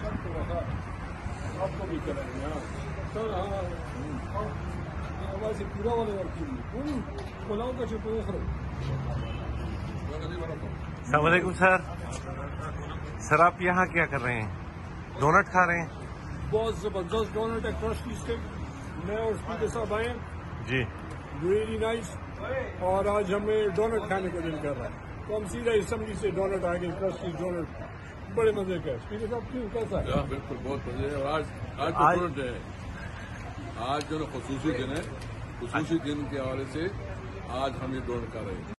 आपको भी करेंगे सर हमारे पूरा वाले बोलाओ का चुप सलामुअलैकुम सर आप यहाँ क्या कर रहे हैं? डोनट खा रहे हैं? बहुत जबरदस्त डोनट है, क्रस्टी स्टिक। मैं और स्पीकर साहब आए जी, रियली नाइस। और आज हमें डोनट खाने का दिल कर रहा है, तो हम सीधा असम्बली से डोनट आएंगे। क्रस्टी डोनट बड़े मजे का। स्पीकर साहब क्यों कैसा है? बिल्कुल बहुत मजे है। और आज डोनट है, आज जो खसूसी दिन है, खसूसी दिन के हवाले से आज हम ये डोनट खा रहे हैं।